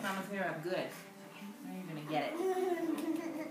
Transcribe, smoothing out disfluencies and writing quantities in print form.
Mama's hair up good. Now you're going to get it.